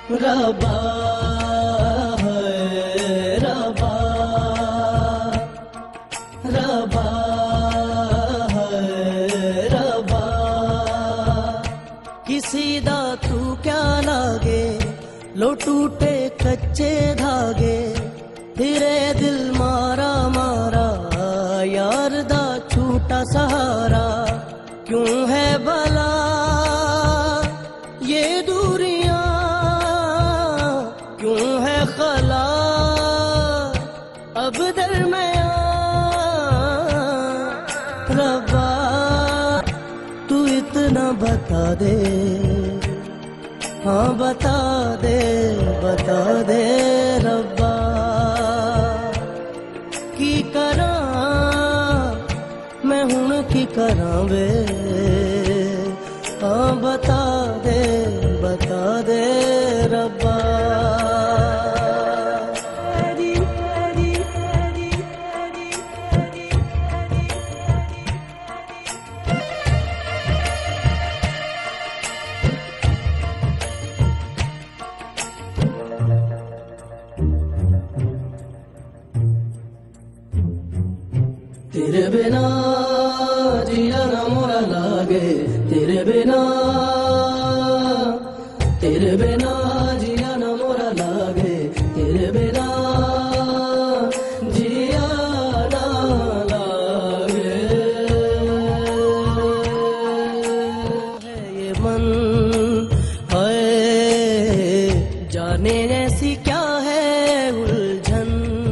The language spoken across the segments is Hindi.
रब्बा है रब्बा, रब्बा है रब्बा। किसी दा तू क्या लागे, लो टूटे कच्चे धागे, तेरे दिल मारा मारा, यार दा छूटा सहारा। क्यों है भला ये दूरियां, क्यों है खला अब दरमियां। रब्बा तू इतना बता दे, हाँ बता दे रब्बा। की करा मैं हुण की करा वे, हाँ बता दे रब्बा। तेरे बिना जिया ना मोरा लागे, तेरे बिना जिया ना मोरा लागे, तेरे बिना जिया ना लागे। ये मन है जाने ऐसी क्या है उलझन,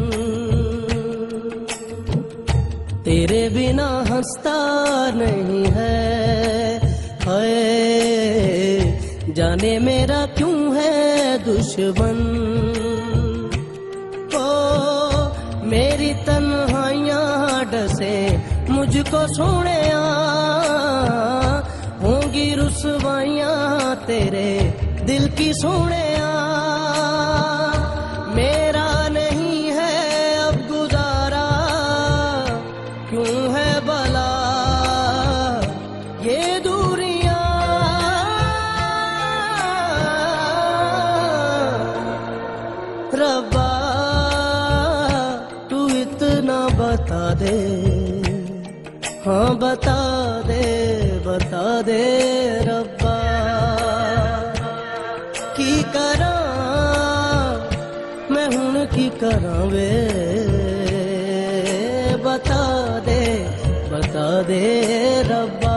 तेरे बिना हंसता नहीं है। हाय जाने मेरा क्यों है दुश्मन, ओ मेरी तन्हाइयां डसे मुझको सोनिया। होंगी रुसवाइयां तेरे दिल की सोनिया। मेरा नहीं है अब गुजारा, क्यों है भला ये दूरियां। रब्बा तू इतना बता दे, हाँ बता दे रब्बा। की करा मैं हुण की करा वे, बता दे रब्बा।